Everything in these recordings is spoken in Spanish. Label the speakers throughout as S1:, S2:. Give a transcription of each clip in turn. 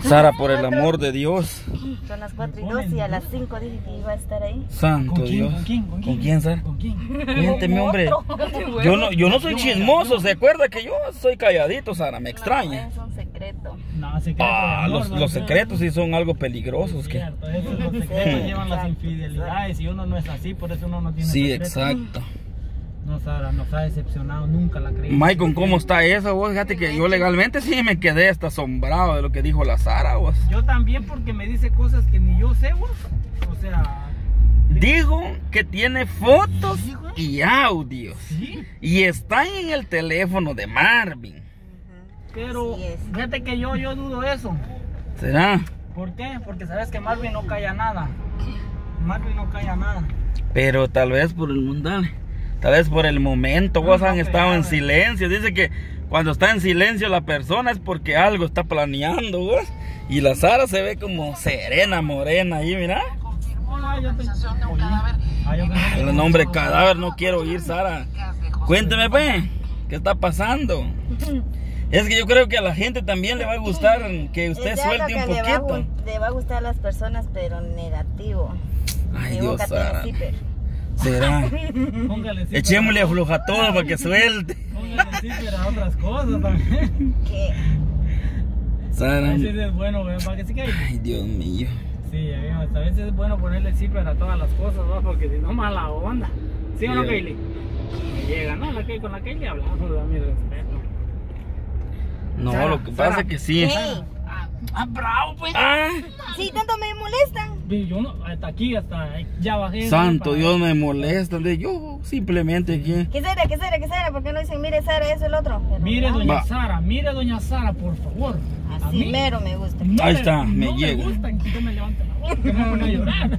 S1: Sara, por el amor de Dios.
S2: Son las 4:02 y a las 5 dije que iba a estar ahí.
S1: Santo Dios. ¿Con quién, Sara?
S3: ¿Con quién?
S1: Cuénteme, hombre. Yo no soy chismoso. ¿Se acuerda que yo soy calladito, Sara? Me extraña.
S2: Es un secreto.
S3: No, secreto.
S1: Los secretos sí son algo peligrosos. Que...
S3: Cierto, esos los secretos llevan las infidelidades y uno no es así, por eso uno no tiene
S1: Sí,
S3: secretos.
S1: exacto.
S3: No, Sara, nos ha decepcionado, nunca la creí.
S1: Michael, ¿cómo está eso? Vos? Fíjate que yo legalmente sí me quedé hasta asombrado de lo que dijo la Sara, vos.
S3: Yo también, porque me dice cosas que ni yo sé, vos. O sea...
S1: Dijo que tiene fotos y audios.
S3: ¿Sí?
S1: Y están en el teléfono de Marvin.
S3: Pero
S2: Sí es.
S3: fíjate que yo dudo eso.
S1: ¿Será?
S3: ¿Por qué? Porque sabes que Marvin no calla nada. Marvin no calla nada.
S1: Pero tal vez por el mundial. Tal vez por el momento. Vos han estado en
S3: pero-
S1: silencio. Dice que cuando está en silencio la persona es porque algo está planeando, vos. Y la Sara se ve como serena, morena ahí, mira. El nombre cadáver no quiero oír, Sara. Cuénteme, pues, ¿qué está pasando? Es que yo creo que a la gente también le va a gustar que usted
S2: Es de algo
S1: suelte un
S2: que
S1: poquito.
S2: le va a gustar a las personas, pero negativo.
S1: Ay,
S2: Mi
S1: Dios,
S2: boca tiene
S1: Sara.
S2: zipper.
S1: ¿Será?
S3: Póngale zipper.
S1: Echémosle afloja todo para que suelte.
S3: Póngale zipper a otras cosas también.
S2: ¿Qué?
S1: Sara.
S3: Así es bueno, ¿verdad? Para que se caiga.
S1: Ay, Dios mío.
S3: Sí, amigos, a veces es bueno ponerle zipper a todas las cosas, ¿no? Porque si no, mala onda. ¿Sí o no,
S1: Sí.
S3: Kaylee? Me llega, ¿no? Con la Kaylee hablamos, da mi respeto.
S1: No,
S3: Sara,
S1: lo que pasa
S3: Sara.
S1: es que sí.
S2: Hey,
S3: Bravo, pues.
S1: Ah,
S2: sí, tanto me molestan.
S3: Yo no, hasta aquí, hasta ya bajé.
S1: santo
S3: para-
S1: Dios, me molesta. Yo simplemente aquí.
S2: ¿Qué será? ¿Qué será? ¿Qué será? ¿Por qué no dicen, mire Sara, eso el otro? Pero
S3: Mire,
S2: no,
S3: doña
S1: Va.
S3: Sara, por favor. A
S2: así
S3: mí
S2: mero me gusta.
S3: no
S1: Ahí está, me
S3: no
S1: llega.
S3: Me gustan que yo me levante la voz, que me pone a llorar.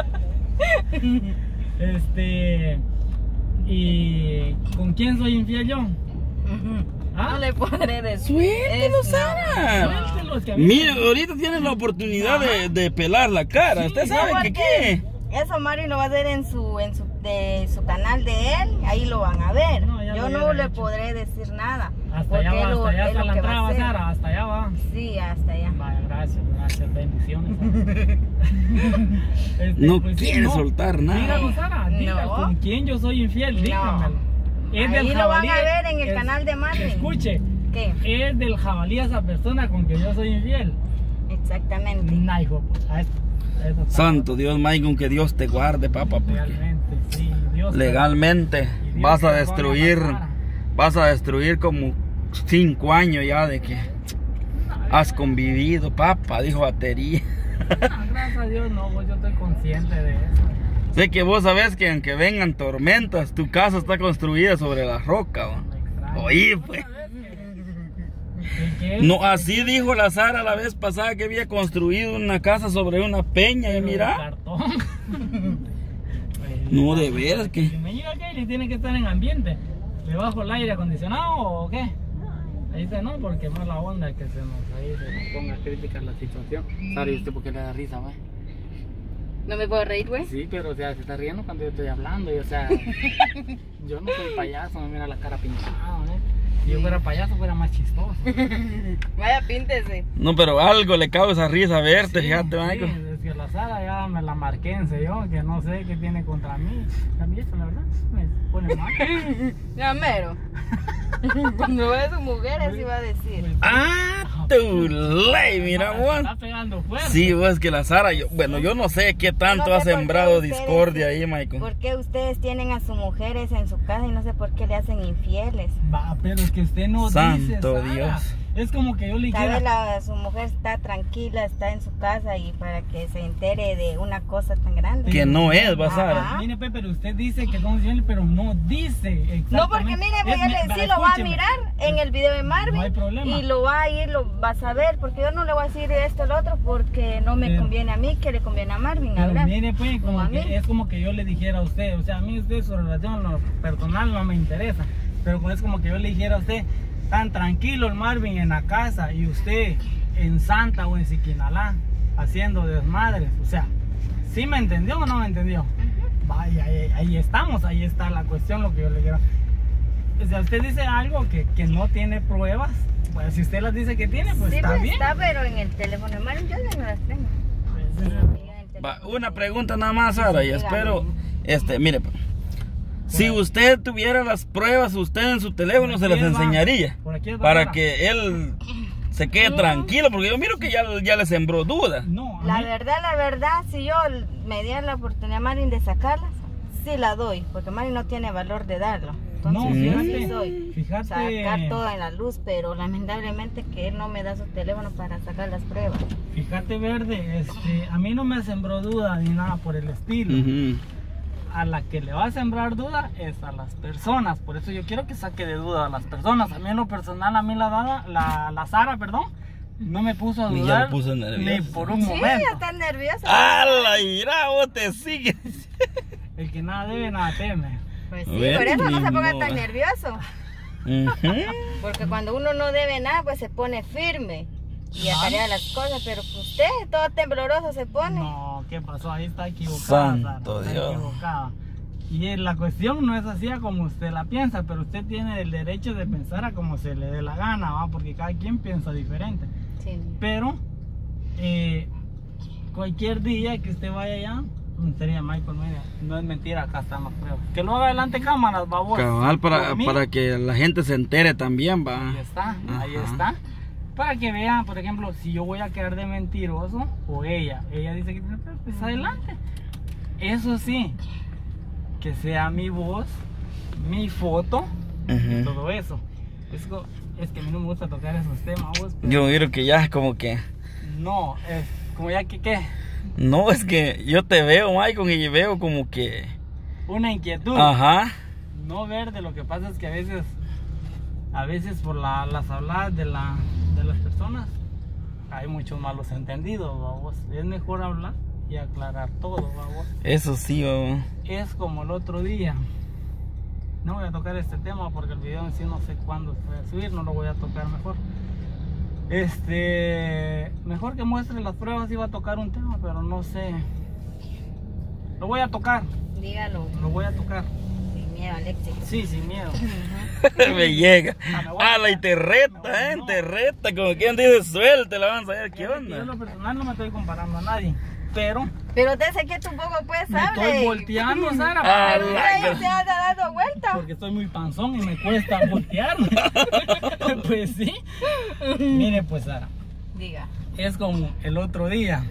S3: ¿Y con quién soy infiel yo? ¿Ah?
S2: No le podré decir.
S1: Suéltelo,
S2: Es-
S1: Sara.
S3: Suéltelo, que a mí-
S1: Mire, ahorita tiene la oportunidad de pelar la cara. Usted sabe que qué.
S2: Eso Mario lo va a hacer en su canal de él, ahí lo van a ver.
S3: No, ya
S2: Yo
S3: lo
S2: no
S3: hubiera
S2: le
S3: hecho.
S2: podré decir nada.
S3: Hasta
S2: porque
S3: allá va,
S2: él
S3: hasta allá
S2: es
S3: está
S2: lo
S3: la
S2: que va a
S3: entrada,
S2: hacer.
S3: Sara, hasta allá va.
S2: Sí, hasta allá.
S3: Vaya, gracias, bendiciones. Sara.
S1: No
S3: pues sí,
S1: quiere soltar nada.
S3: Dígalo, Sara, diga,
S2: No.
S3: ¿con quién yo soy infiel?
S2: No.
S3: Dígamelo. Es
S2: Ahí
S3: del
S2: lo van
S3: jabalí,
S2: a ver en el
S3: es-
S2: canal de Marvin.
S3: Escuche,
S2: ¿Qué?
S3: es del jabalí esa persona con que yo soy infiel.
S2: Exactamente.
S3: Nah, hijo, pues, a eso está.
S1: Santo Dios, Michael, que Dios te guarde, papá. Porque
S3: Realmente, sí, Dios.
S1: legalmente
S3: Y Dios
S1: vas a
S3: perdona
S1: destruir.
S3: la Sara.
S1: Vas a destruir como 5 años ya de que has convivido, papá, dijo batería.
S3: Gracias a Dios, no, pues yo estoy consciente de eso.
S1: Sé que vos sabés que aunque vengan tormentas, tu casa está construida sobre la roca. ¿Va?
S3: Me extraña.
S1: Oí, pues.
S3: ¿Y qué?
S1: No, así dijo la Sara la vez pasada que había construido una casa sobre una peña y
S3: Pero de
S1: mira.
S3: cartón.
S1: No, de veras
S3: Si
S1: que.
S3: me llega Kaylee, tiene que estar en ambiente. ¿Le bajo el aire acondicionado o qué? Ahí está, no, porque mala onda que se nos ponga crítica la situación. Sara, ¿y usted por qué le da risa, va?
S2: ¿No me puedo reír, güey?
S3: Sí, pero o sea, se está riendo cuando yo estoy hablando. Y, o sea, yo no soy payaso, me mira la cara pintada, ¿eh? Si yo fuera payaso, fuera más chistoso.
S2: Vaya, píntese.
S1: No, pero algo le causa risa verte, fíjate,
S3: Sí,
S1: Michael.
S3: es que la Sara ya me la marqué en serio, que no sé qué tiene contra mí. A mí eso, la verdad, me pone mal.
S2: Ya mero. Cuando vea a su mujer, así va a decir.
S1: Ah, tu ley, mira,
S3: Está
S1: vos.
S3: pegando fuerte.
S1: Sí, vos que la Sara, bueno, yo no sé qué tanto
S2: No
S1: ha
S2: sé por qué
S1: sembrado
S2: ustedes-
S1: discordia ahí, Michael.
S2: ¿Por qué ustedes tienen a sus mujeres en su casa y no sé por qué le hacen infieles?
S3: Va, pero es que usted no
S1: Santo
S3: dice, Sara.
S1: Dios.
S3: Es como que yo le
S2: Tal vez
S3: dijera...
S2: su mujer está tranquila, está en su casa y para que se entere de una cosa tan grande.
S1: Que no es, va, Sara.
S2: Ajá.
S3: Mire, pero usted dice que somos infieles, pero no dice exactamente.
S2: No, porque mire, voy a decir, lo va a
S3: escúcheme.
S2: mirar en el video de Marvin.
S3: No hay problema.
S2: Y lo va a ir, lo va a saber, porque yo no le voy a decir esto al otro porque no me
S3: Pero-
S2: conviene a mí, que le conviene a Marvin
S3: Pero
S2: hablar.
S3: mire, pues,
S2: Como a
S3: como
S2: mí.
S3: que es como que yo le dijera a usted, o sea, a mí usted su relación en lo personal no me interesa, pero es como que yo le dijera a usted, tan tranquilo el Marvin en la casa y usted en Santa o en Siquinalá haciendo desmadres, o sea, ¿sí me entendió o no me entendió? Vaya, ahí estamos, ahí está la cuestión, lo que yo le quiero. O sea, usted dice algo que no tiene pruebas. Pues si usted las dice que tiene, pues
S2: Sí,
S3: está
S2: pues
S3: bien.
S2: está, pero en el teléfono de Mario yo ya no las tengo.
S3: Pues,
S2: Yo en el teléfono
S1: Va, una pregunta nada más, Sara, y
S2: dígame.
S1: espero, mire, si usted tuviera las pruebas, usted en su teléfono
S3: Por
S1: se
S3: aquí
S1: las
S3: él va.
S1: enseñaría,
S3: Por aquí él va,
S1: para
S3: Sara.
S1: que él se quede tranquilo, porque yo miro que ya le sembró duda.
S3: No, a
S2: La
S3: mí-
S2: verdad, si yo me diera la oportunidad a Marín de sacarlas, sí la doy, porque Marín no tiene valor de darlo. Entonces,
S3: No,
S2: yo
S3: fíjate,
S2: sí soy
S3: fíjate.
S2: sacar todo en la luz, pero lamentablemente que él no me da su teléfono para sacar las pruebas.
S3: Fíjate, Verde, a mí no me sembró duda ni nada por el estilo.
S1: Ujú.
S3: A la que le va a sembrar duda es a las personas. Por eso yo quiero que saque de duda a las personas. A mí en lo personal, a mí la Sara, perdón, no me puso a
S1: Ni ya
S3: dudar
S1: lo puso nervioso.
S3: ni por un
S2: Sí,
S3: momento.
S2: ya está nerviosa.
S1: ¡Hala, irá, vos te sigues!
S3: El que nada debe, nada teme.
S2: Pues sí,
S1: Ven,
S2: por eso no se
S1: ni
S2: ponga
S1: modo.
S2: tan nervioso.
S1: Ujú.
S2: Porque cuando uno no debe nada, pues se pone firme y acarea las cosas. Pero pues usted, todo tembloroso se pone.
S3: No, ¿qué pasó? Ahí está equivocada.
S1: Santo
S3: Sara, está
S1: Dios.
S3: equivocada. Y la cuestión no es así a como usted la piensa, pero usted tiene el derecho de pensar a como se le dé la gana, ¿va? Porque cada quien piensa diferente.
S2: Sí.
S3: Pero cualquier día que usted vaya allá, sería Michael, mira, no es mentira, acá están las pruebas. Que lo haga delante cámaras, babos.
S1: Cabal, para
S3: Por mí,
S1: que la gente se entere también, va.
S3: Ahí está, ahí
S1: Ajá.
S3: está. Para que vean, por ejemplo, si yo voy a quedar de mentiroso o ella dice que tiene pruebas, pues adelante. Eso sí, que sea mi voz, mi foto y
S1: Ujú.
S3: todo eso. Es que a mí no me gusta tocar esos temas, vos, pero
S1: Yo miro que ya como que...
S3: no, es como ya que qué,
S1: No, es que yo te veo, Michael, y veo como que...
S3: una inquietud.
S1: Ajá.
S3: No, Verde, lo que pasa es que a veces por las habladas de las personas hay muchos malos entendidos, babos. Es mejor hablar y aclarar todo, babos.
S1: Eso sí, va.
S3: Es como el otro día. No voy a tocar este tema porque el video en sí no sé cuándo se va a subir, no lo voy a tocar mejor. Mejor que muestre las pruebas, iba a tocar un tema, pero no sé. Lo voy a tocar,
S2: Dígalo,
S3: lo voy a tocar.
S2: sin miedo al éxito.
S3: Sí, sin miedo.
S1: Me llega.
S3: me voy a-
S1: ¡Hala, y te reta,
S3: No.
S1: te reta! Como quien dice, suelte, la vamos a ver qué
S3: Yo en
S1: onda.
S3: lo personal no me estoy comparando a nadie, pero
S2: Pero dése quieto un poco, pues,
S3: me
S2: hable.
S3: estoy volteando, Sara,
S1: Ah,
S3: para-
S2: Ay, usted anda dando vuelta.
S3: porque estoy muy panzón y me cuesta voltearme. Pues sí. Mire, pues, Sara,
S2: Diga.
S3: es como el otro día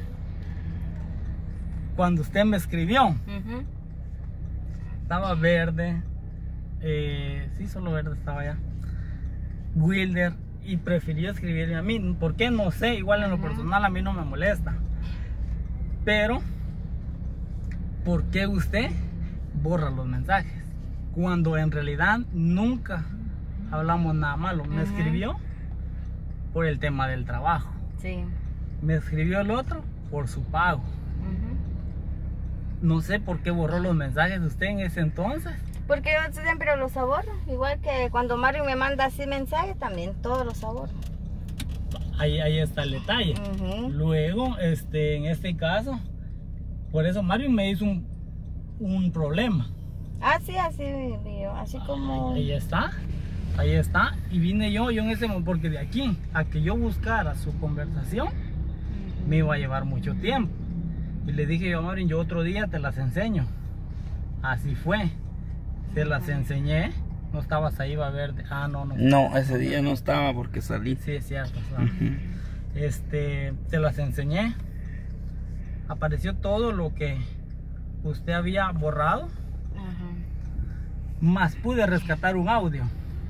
S3: cuando usted me escribió.
S2: Ujú.
S3: Estaba Verde, sí, solo Verde estaba allá, Wilder, y prefirió escribirme a mí. ¿Por qué? No sé, igual en lo personal a mí no me molesta. Pero, ¿por qué usted borra los mensajes? Cuando en realidad nunca hablamos nada malo. Me
S2: Ujú.
S3: escribió por el tema del trabajo.
S2: Sí.
S3: Me escribió el otro por su pago.
S2: Ujú.
S3: No sé por qué borró los mensajes de usted en ese entonces.
S2: Porque yo siempre los aborro. Igual que cuando Mario me manda así mensajes, también todos los aborro.
S3: Ahí está el detalle.
S2: Ujú.
S3: Luego, en este caso, por eso Mario me hizo un problema.
S2: Así vi yo. Así como.
S3: Ahí está. Y vine yo en ese momento, porque de aquí a que yo buscara su conversación, me iba a llevar mucho tiempo. Y le dije yo a Mario, yo otro día te las enseño. Así fue. Se las enseñé. No estabas ahí, va a ver. Ah, no.
S1: No, ese día no estaba porque salí.
S3: Sí, es cierto. Sara.
S1: Ujú.
S3: Te las enseñé. Apareció todo lo que usted había borrado,
S2: Ajá.
S3: más pude rescatar un audio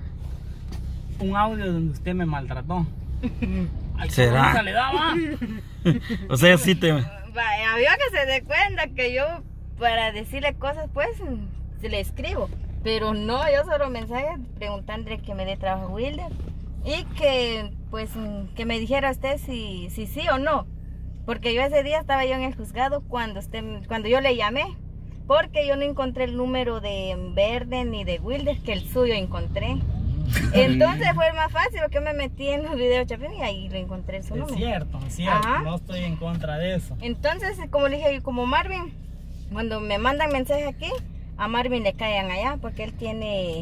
S3: donde usted me maltrató. Ay,
S1: ¿Será?
S3: ¿cómo le daba?
S1: O sea, sí te...
S2: Vaya, había que se dé cuenta que yo, para decirle cosas, pues, se le escribo. Pero no, yo solo mensajes preguntándole que me dé trabajo a Wilder. Y que, pues, que me dijera usted si sí o no. Porque yo ese día estaba yo en el juzgado cuando yo le llamé. Porque yo no encontré el número de Verde ni de Wilder, que el suyo encontré. Entonces fue más fácil, porque me metí en los videos Chapín y ahí lo encontré su
S3: Es
S2: número.
S3: cierto.
S2: Ajá.
S3: No estoy en contra de eso.
S2: Entonces, como le dije, como Marvin, cuando me mandan mensajes aquí, a Marvin le caen allá, porque él tiene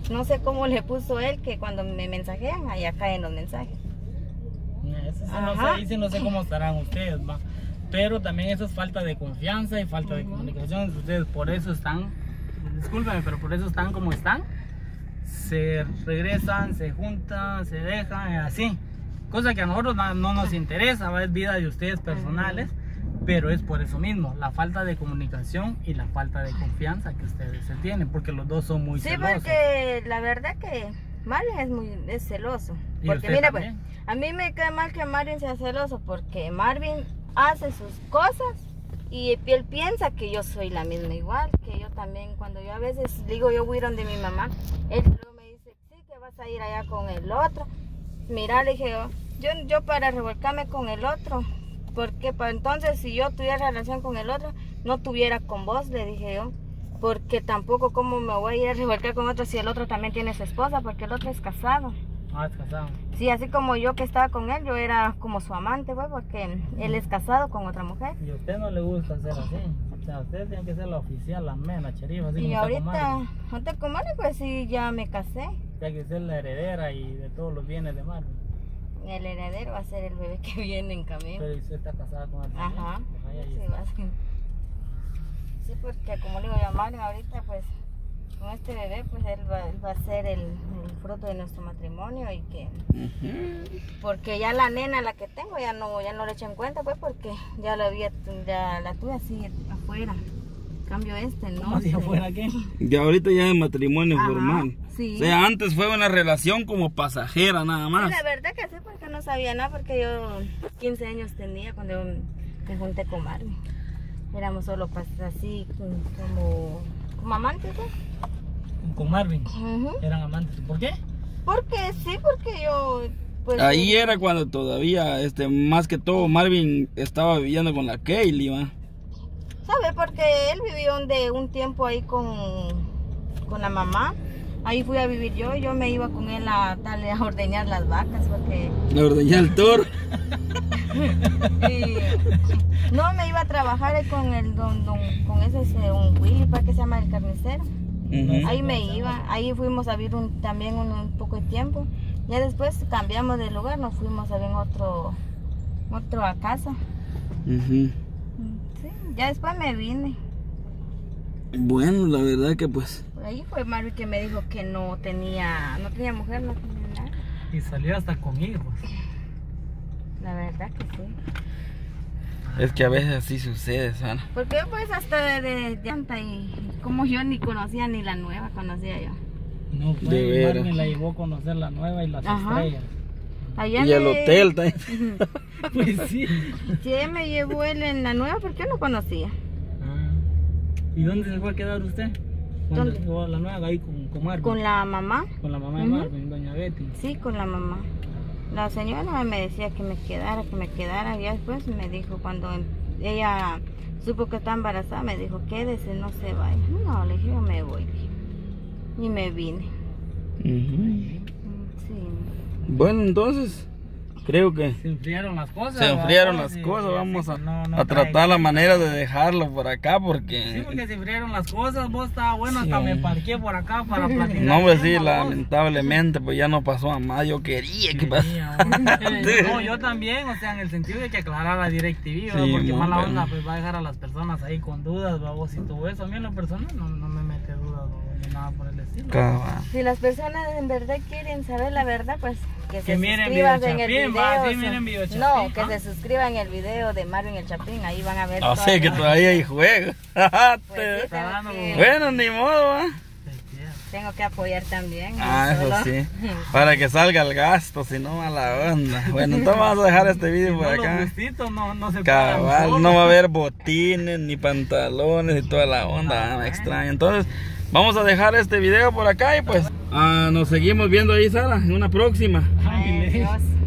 S2: no sé cómo le puso él, que cuando me mensajean, allá caen los mensajes.
S3: Eso sí, no sé, ahí sí no sé cómo estarán ustedes, va. Pero también eso es falta de confianza y falta de comunicación. Ustedes por eso están, discúlpeme, pero por eso están como están. Se regresan, se juntan, se dejan, así. Cosa que a nosotros no nos interesa, ¿va? Es vida de ustedes personales. Pero es por eso mismo, la falta de comunicación y la falta de confianza que ustedes se tienen, porque los dos son muy celosos.
S2: Sí, porque la verdad que Marvin es celoso. Porque mira, pues, a mí me cae mal que Marvin sea celoso, porque Marvin hace sus cosas y él piensa que yo soy la misma igual, que yo también. Cuando yo a veces digo yo voy a ir donde mi mamá, él luego me dice, sí, que vas a ir allá con el otro. Mira, le dije yo para revolcarme con el otro, porque para entonces si yo tuviera relación con el otro, no tuviera con vos, le dije yo. Porque tampoco como me voy a ir a revolcar con otro si el otro también tiene su esposa, porque el otro es casado.
S3: Ah, es casado.
S2: Sí, así como yo que estaba con él, yo era como su amante, pues, porque él es casado con otra mujer.
S3: ¿Y a usted no le gusta ser así? O sea, usted tiene que ser la oficial, la mena, cherifa, así
S2: y
S3: como
S2: ahorita con Marvin, pues sí, ya me casé.
S3: Tiene que ser la heredera y de todos los bienes de Marvin.
S2: El heredero va a ser el bebé que viene en camino.
S3: Pero usted está casada con él.
S2: Ajá.
S3: Ahí
S2: Sí,
S3: está.
S2: va a ser. Sí, porque como le digo yo a Marvin ahorita, pues con este bebé, pues él va a ser el fruto de nuestro matrimonio y que porque ya la nena, la que tengo, ya no le eché en cuenta, pues porque ya la tuve así afuera. En cambio no.
S3: ¿Cómo si afuera qué?
S1: Y ahorita ya es matrimonio formal.
S2: Sí.
S1: O sea, antes fue una relación como pasajera nada más.
S2: Sí, la verdad que sí, porque no sabía nada, porque yo 15 años tenía cuando me junté con Marvin. Éramos solo así como amantes, ¿no?
S3: Con Marvin.
S2: Ujú.
S3: Eran amantes. ¿Por qué?
S2: Porque yo pues
S1: Ahí era cuando todavía, más que todo, Marvin estaba viviendo con la Kaylee, ¿va?
S2: ¿sabe? Porque él vivió un tiempo ahí con la mamá. Ahí fui a vivir yo me iba con él a ordeñar las vacas, porque
S1: Le ordeñé el toro.
S2: no me iba a trabajar ahí con el con ese un Willy, ¿para qué se llama? El carnicero. Ahí me iba, ahí fuimos a vivir también un poco de tiempo. Ya después cambiamos de lugar, nos fuimos a vivir otro a casa. Sí, ya después me vine.
S1: Bueno, la verdad que pues...
S2: Por ahí fue Marvin que me dijo que no tenía mujer, no tenía nada.
S3: Y salió hasta con hijos.
S2: La verdad que sí.
S1: Es que a veces así sucede, Sana.
S2: Porque yo pues hasta de llanta y como yo ni conocía ni la nueva, conocía yo.
S3: No fue,
S1: De veras.
S3: Marvin la llevó a conocer la nueva y las estrellas.
S2: Allá
S1: Y el hotel también.
S3: Pues sí.
S2: Sí, me llevó él en la nueva porque yo no conocía.
S3: ¿Y dónde se fue a quedar usted? Cuando
S2: ¿Dónde?
S3: llegó a la nueva, ahí con Marvin.
S2: Con la mamá.
S3: Con la mamá de Marvin, doña Betty.
S2: Sí, con la mamá. La señora me decía que me quedara. Y después me dijo, cuando ella supo que estaba embarazada, me dijo, quédese, no se vaya. No, le dije, yo me voy. Y me vine. Sí.
S1: Bueno, entonces, creo que
S3: Se enfriaron las cosas.
S1: se enfriaron las
S3: Sí,
S1: cosas.
S3: sí,
S1: Vamos
S3: sí, no
S1: a tratar la manera de dejarlo por acá
S3: Sí,
S1: porque...
S3: porque se enfriaron las cosas, vos estaba bueno,
S1: Sí.
S3: hasta me parqué por acá para platicar.
S1: No, hombre, sí,
S3: con vos.
S1: lamentablemente, pues ya no pasó a más. Yo quería que pasara.
S3: No, yo también, o sea, en el sentido de que aclarara DirecTV, ¿verdad?
S1: Sí,
S3: porque mala
S1: bueno.
S3: onda, pues va a dejar a las personas ahí con dudas, vos y todo eso. A mí en lo personal no me mete dudas ni nada por el estilo.
S1: Cabal.
S2: Si las personas en verdad quieren saber la verdad, pues que se
S3: miren
S2: suscriban
S3: Video
S2: en el
S3: Chapín,
S2: video.
S3: va, sí, miren Video Chapín,
S2: No, que
S3: ¿ah?
S2: se suscriban en el video de Marvin el Chapín, ahí van a ver.
S1: O
S2: todas
S1: sea que
S2: las-
S1: todavía hay juego.
S2: Pues sí,
S3: Está dando
S1: Bueno, ni modo, ¿va?
S2: tengo que apoyar también. no
S1: Ah, eso
S2: solo.
S1: sí. Para que salga el gasto, si no, mala onda. Bueno, entonces vamos a dejar este video por
S3: No, los
S1: acá.
S3: gustitos no se
S1: Cabal,
S3: pagan
S1: no va a haber botines, ni pantalones y toda la onda, me extraña. Entonces, vamos a dejar este video por acá y pues nos seguimos viendo ahí, Sara, en una próxima.
S3: Ay,
S2: Ay, Dios.